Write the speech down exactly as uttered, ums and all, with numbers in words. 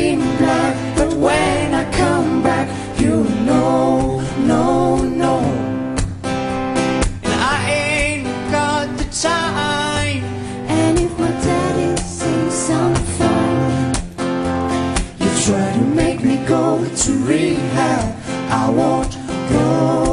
been black, but when I come back, you know, no, no. And I ain't got the time. And if my daddy thinks I'm fine, you try to make me go to rehab, I won't go.